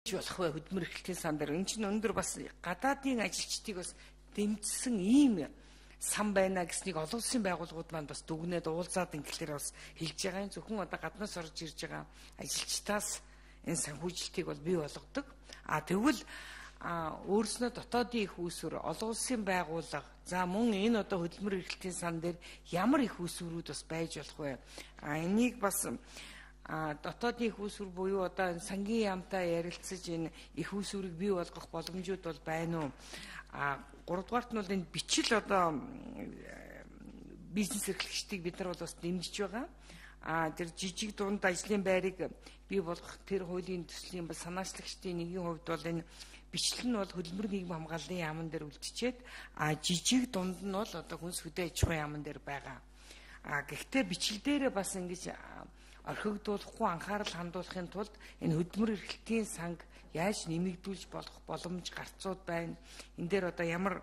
болох бай хөдөлмөр эрхлэлтийн сан дээр энэ чинь өнөөдөр бас гадаадын ажилчдыг бас дэмжсэн ийм сан байна гэснийг олон улсын байгууллагууд маань бас дүгнээд уулзаад ингэлээр бас хэлж байгаа юм. Зөвхөн одоо гаднаас орж ирж байгаа ажилчдаас энэ санхүүжилтийг бол бий болгодог. Тэгвэл өөрснөө дотоодын их үүсвэр олон улсын байгууллага за мөн энэ одоо хөдөлмөр эрхлэлтийн сан дээр ямар их үүсвэрүүд бас байж болох вэ? Энийг бас дотоодын их үүсвэр буюу одоо сангийн яамтай ярилцаж энэ их үүсвэрийг бий болгох боломжууд бол байна уу? Гуравдугаарт нь бол энэ бичил одоо бизнес эрхлэгчдийг бид нар бол бас дэмжиж байгаа. Тэр жижиг дунд ажлын байрыг бий болгох тэр хуулийн төслийн бас санаачлагчдын нэгэн хувьд бол энэ бичлэл нь бол хөдөлмөр нийгмийн хамгааллын яамн дээр үлдчихэд жижиг дунд нь бол одоо хүнс хөдөө аж ахуйн яамн дээр байгаа. Гэхдээ бичлэл дээрээ бас ингэж орхигдуулахгүй анхаарал хандуулахын тулд энэ хөдөлмөр эрхлэлтийн санг яаж нэмэгдүүлж болох боломж гарцууд байна. Энэ дээр одоо ямар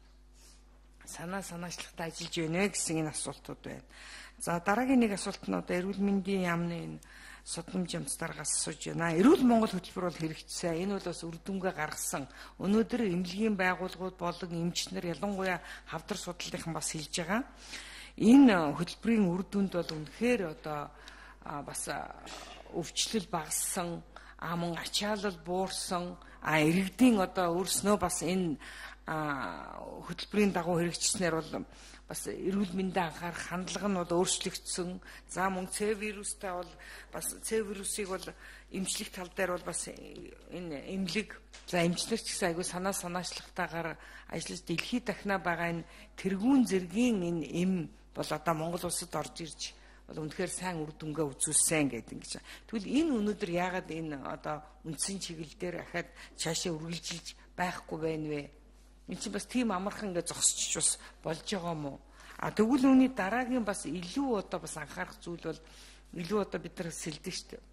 санаачлагтай ажиллаж байна гэсэн энэ асуултууд байна. За дараагийн нэг асуулт нь одоо эрүүл мэндийн яамны энэ судамж амтдаргаас асууж байна. Эрүүл Монгол хөтөлбөр бол хэрэгжсэн. Энэ бол бас үр дүнгээ гаргасан. Өнөөдөр эмнэлгийн байгууллагууд болон эмчнэр ялангуяа хавдар судлалынхан бас хэлж байгаа. Энэ хөтөлбөрийн үр дүнд бол үнэхээр одоо бас өвчлөл багассан, мөн ачаалал буурсан, иргэдийн одоо өөрснөө бас энэ хөтөлбөрийн дагуу хэрэгжснээр бол бас эрүүл мэндэд анхаарах хандлага нь бол өөрчлөгдсөн. За мөн С вирустай бол бас С вирусыг бол эмчлэх тал дээр бол бас энэ эмнэлэг за эмчнэр ч гэсэн айгүй санаачлагтайгаар ажиллаж дэлхийд дахна байгаа энэ тэргүүн зэргийн энэ эм бол одоо Монгол улсад орж ирж бол үнэхээр сайн үр дүнгээ үзүүлсэн гэдэг ингэж. Тэгвэл энэ өнөөдөр яагаад энэ одоо үндсэн чиглэлээр ахаад цаашаа үргэлжилж байхгүй байна вэ? Энэ чинь бас тийм амархан ингээ зогсчих бас болж байгаа юм уу? Тэгвэл үүний дараагийн бас илүү одоо бас анхаарах зүйл бол илүү одоо бид нар сэлдэг шүү дээ.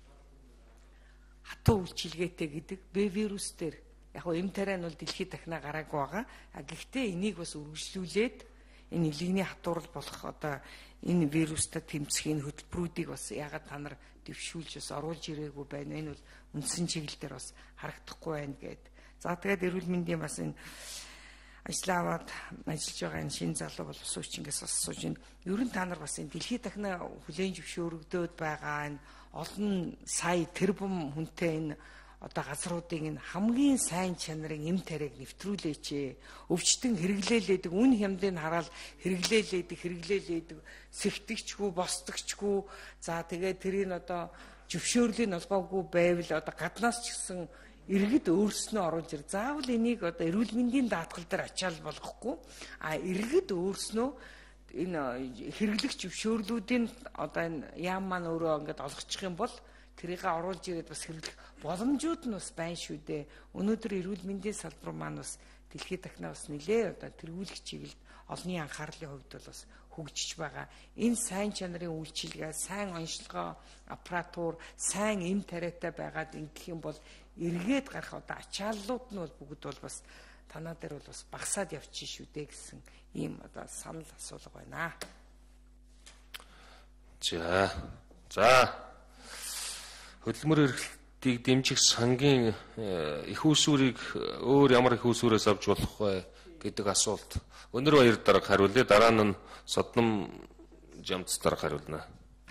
Хатуу үйлчилгээтэй гэдэг Б вирус дээр яг эм тариа нь бол дэлхийд дахна гараагүй байгаа. Гэхдээ энийг бас үргэлжлүүлээд энэ нэлээний хатуурал болох одоо энэ вирустай тэмцэхийн хөтөлбөрүүдийг бас ягаад та нар дэвшүүлж бас оруулж ирээгүй байна. Энэ бол үндсэн чиглэлээр бас харагдахгүй байна гэд. За тэгээд эрүүл мэндийн бас энэ ажил аваад ажиллаж байгаа энэ шинэ залуу бол усууч ингээс бас асууж байна. Ер нь та нар бас энэ дэлхийд дахна хүлээн зөвшөөрөгдөөд байгаа энэ олон сая тэрбум хүнтэй энэ одоо газруудын энэ хамгийн сайн чанарын эм тариаг нэвтрүүлээч. Өвчтөн хэрэглээлээдэг үн хямдыг хараад хэрэглээлээдэг сэхтэгчгүй босдогчгүй за тэгээд тэрийг одоо зөвшөөрлийн олгоогүй байвал одоо гаднаас ч гэсэн иргэд өөрснөө оруулж ир. Заавал энийг одоо эрүүл мэндийн даатгал дээр ачаал болгохгүй иргэд өөрснөө энэ хэрэглэгч зөвшөөрлүүдийн одоо энэ яам маань өөрөө ингээд олгочих юм бол тэрийг оруулж ирээд бас хэрэглэх боломжууд нь бас байна шүү дээ. Өнөөдөр эрүүл мэндийн салбар маань бас дэлхийд дахна бас нэлээ одоо тэргүүлэх чиглэлд олонний анхаарлын хувьд бол бас хөгжиж байгаа. Энэ сайн чанарын үйлчилгээ, сайн онцлогоо, аппаратур, сайн эм тариатай байгаад ингэх юм бол эргээд гарах одоо ачааллууд нь бол бүгд бол бас танаа дээр бол бас багасаад явчих шүү дээ гэсэн ийм одоо санал асуулга байна. За хөдөлмөр эрхлэлтийг дэмжих сангийн их усүрийг өөр ямар их усүрээс авч болох вэ гэдэг асуулт. Өнөр баяр дарга хариулъя. Дараа нь Содном Жамц дарга хариулна.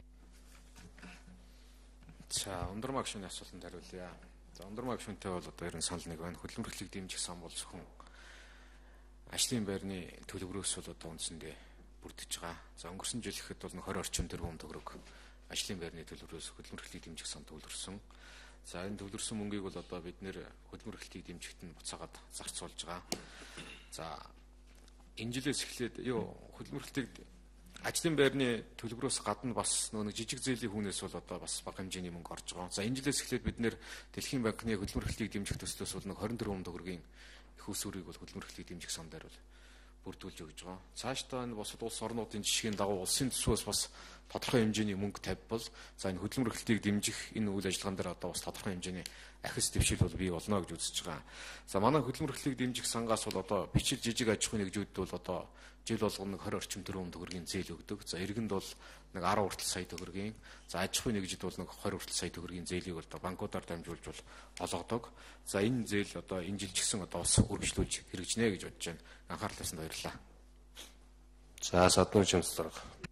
За Ундрмаа гишүүний асуултанд хариулъя. За Ундрмаа гишүүнтэй бол одоо ерөн санал нэг байна. Хөдөлмөр эрхлэлтийг дэмжих сан бол зөвхөн ажлын байрны төлөвлөрөөс бол одоо үндсэндээ бүрдэж байгаа. За өнгөрсөн жил ихэд бол 20 орчим тэрбум төгрөг ажлын байрны төлөвлөрөөс хөдөлмөр эрхлэлтийг дэмжих сан төвлөрсөн. За энэ төвлөрсөн мөнгийг бол одоо бид нэр хөдөлмөр эрхлэлтийг дэмжихт нь буцаагаад зарцуулж байгаа. За энэ жилээс эхлээд хөдөлмөр эрхлэлтийг ажлын байрны төлөвлөрөөс гадна бас нэг жижиг зээлийн хүнээс бол одоо бас бага хэмжээний мөнгө орж байгаа. За энэ жилээс эхлээд бид нэр Дэлхийн банкны хөдөлмөр эрхлэлтийг дэмжих төслөөс бол нэг 24 сая төгрөгийн их усүрийг бол хөдөлмөр эрхлэлтийг дэмжих сан дээр бол бүрдүүлж өгж байгаа. Цаашдаа энэ бусад улс орнуудын жишгийн дагуу улсын төсвөөс бас тодорхой хэмжээний мөнгө тавьбал за энэ хөдөлмөр эрхлэлтийг дэмжих энэ үйл ажиллагаан дээр одоо бас тодорхой хэмжээний ахис дэвшил бол бий болно гэж үзэж байгаа. За манай хөдөлмөр эрхлэлтийг дэмжих сангаас бол одоо бичил жижиг аж ахуйн нэгжүүдэд бол одоо жил болгоно 20 орчим төгрөгийн зээл өгдөг. За иргэнд бол нэг 10 хүртэл сая төгрөгийн, за аж ахуйн нэгжид бол нэг 20 хүртэл сая төгрөгийн зээлийг одоо банкудаар дамжуулж бол олгодог. За энэ зээл одоо энэ жил ч гэсэн одоо бас үргэлжлүүлж хэрэгжинэ гэж бодож байна. Анхаарал тавьсанд баярлалаа. За Садмын Шамстраг.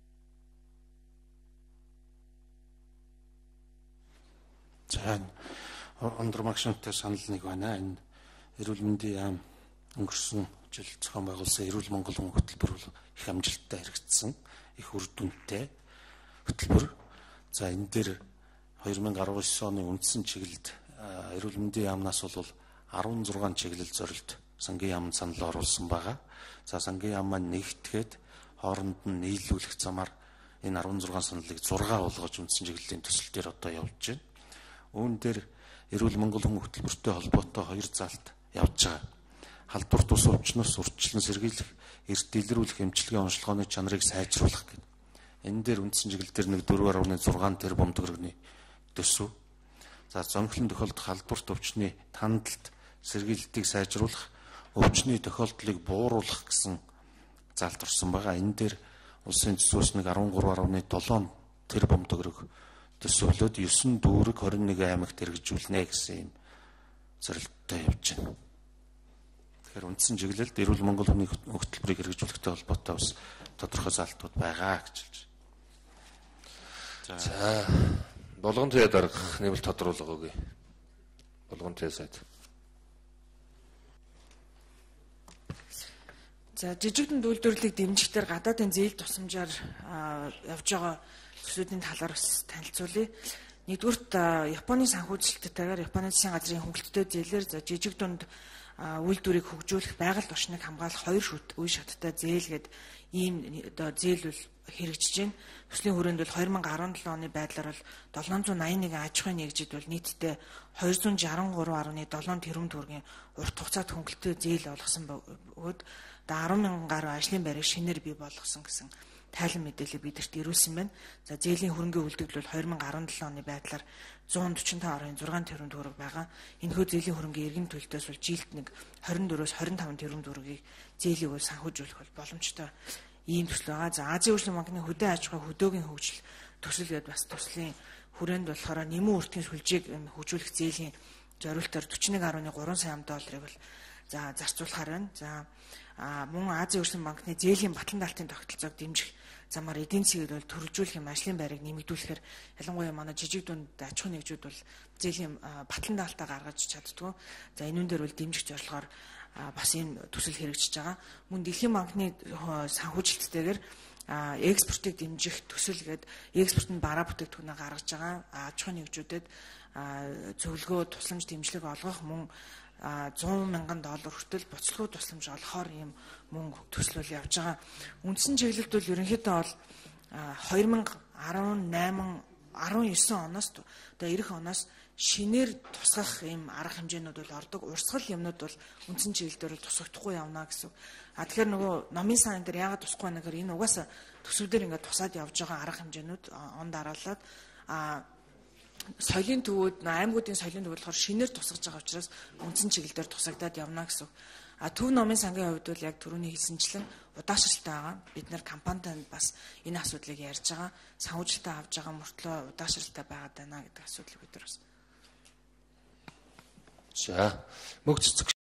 За өндөр магшинтай санал нэг байна. Энэ эрүүл мэндийн яам өнгөрсөн жил зохион байгуулсан эрүүл Монгол хүн хөтөлбөр бол их амжилттай хэрэгжсэн. Их үр дүнтэй хөтөлбөр. За энэ дээр 2019 оны үндсэн чиглэлд эрүүл мэндийн яамнаас бол 16 чиглэл зорилт сангийн яамд санал оруулсан байгаа. За сангийн яам маань нэгтгэхэд хооронд нь нийлүүлэх замаар энэ 16 саналыг 6 болгож үндсэн чиглэлийн төсөл дээр одоо явж байна. Үүн дээр эрүүл Монгол хүн хөтөлбөртэй холбоотой 2 залт явж байгаа. Халдвар тус өвчнөөс урьдчилан сэргийлэх, эрт илрүүлэх эмчилгээ онцлогооны чанарыг сайжруулах гэдэг. Энэ дээр үндсэн чиглэл дээр нэг 4.6 тэрбум төгрөгийн төсөв. За зөнхлөн тохиолдох халдварт өвчний тандалт сэргийлэлтийг сайжруулах, өвчний тохиолдлыг бууруулах гэсэн залт орсон байгаа. Энэ дээр улсын төсвөөс нэг 13.7 тэрбум төгрөг төсөвлөд 9 дүүрэг 21 аймагт хэрэгжүүлнэ гэсэн юм зорилттой явж байна. Тэгэхээр үндсэн чиглэлд эрүүл Монгол хүний хөтөлбөрийг хэрэгжүүлэхтэй холбоотой бас тодорхой залтууд байгаа гэж хэлж байна. За болгон тээ дарга нэмэлт тодруулга өгье. Болгон тээ сайд. За жижигдэн үйлдвэрлэлийг дэмжихдээ гадаадын зээл тусламжаар явж байгаа төсвүүдийн талаар бас танилцуулъя. Нэгдүгürt Японы санхүүжилттэйгээр Японы засгийн газрын хөнгөлөлттэй зээлээр за жижиг дунд үйлдвэрийг хөгжүүлэх, байгальд орчныг хамгаалах 2 үе шаттай зээлгээд ийм одоо зээл бол хэрэгжиж байна. Төслийн хүрээнд бол 2017 оны байдлаар бол 781 аж ахуйн нэгжид бол нийтдээ 263.7 тэрбум төгрөгийн урт хугацаат хөнгөлөлттэй зээл олгосон бөгөөд 10,000 гаруй ажлын байрыг шинээр бий болгосон гэсэн тайлан мэдээлэл бидэрт ирүүлсэн байна. За зээлийн хөрөнгөний үлдэгдэл бол 2017 оны байдлаар 145.6 тэрбум төгрөг байгаа. Энэхүү зээлийн хөрөнгөний эргэн төлөлтөөс бол жилд нэг 24-өөс 25 тэрбум төгрөгийг зээлийг бол санхүүжүүлэх бол боломжтой ийм төсөл байгаа. За Азийн хөгжлийн банкны хөдөө аж ахуй хөдөөгийн хөгжил төсөл гэдэг бас төслийн хүрээнд болохоор нэмэн үртгийн сүлжээг хөгжүүлэх зээлийн зориултаар 41.3 сая долларыг бол за зарцуулахаар байна. За мөн Азийн хөгжлийн банкны зээлийн батлан даалтын тогтолцоог дэмжих замаар эдийн засгийг бол төрөлжүүлэх юм ажлын байрыг нэмэгдүүлэхээр ялангуяа манай жижиг дунд аж ахуйн нэгжүүд бол зээлийн батлан даалтаа гаргаж чаддгүй. За энүүн дээр бол дэмжих зорилгоор бас энэ төсөл хэрэгжиж байгаа. Мөн Дэлхийн банкны санхүүжилттэйгээр экспортыг дэмжих төсөл гээд экспортын бараа бүтээгдэхүүнээ гаргаж байгаа. Аж ахуйн нэгжүүдэд зөвлөгөө тусламж дэмжлэг олгох мөн $100,000 хүртэл буцлагүй тусламж олохоор ийм мөнгө төслөл явж байгаа. Үндсэн чиглэлд бол ерөнхийдөө бол 2018-19 оноос одоо эх оноос шинээр тусгах ийм арга хэмжээнүүд бол ордог. Урсгал юмнууд бол үндсэн чиглэлээр тусагдахгүй явна гэсэн. Тэгэхээр нөгөө номын сан дээр яагаад тусахгүй байна гэхээр энэ угаасаа төсвүүдээр ингээд тусаад явж байгаа арга хэмжээнүүд он дараалаад соёлын төвүүд аймагуудын соёлын төвүүд болохоор шинээр тусгаж байгаа учраас үндсэн чиглэлээр тусагдаад явна гэсэн. Төв номын сангийн хувьд бол яг түрүүний хэлсэнчлэн удаашралтай байгаа. Бид нэр компанитанд бас энэ асуудлыг ярьж байгаа. Санхүүжилтээ авж байгаа мөртлөө удаашралтай байгаад байна гэдэг асуудлыг бид нар бас. За мөнх цэцэг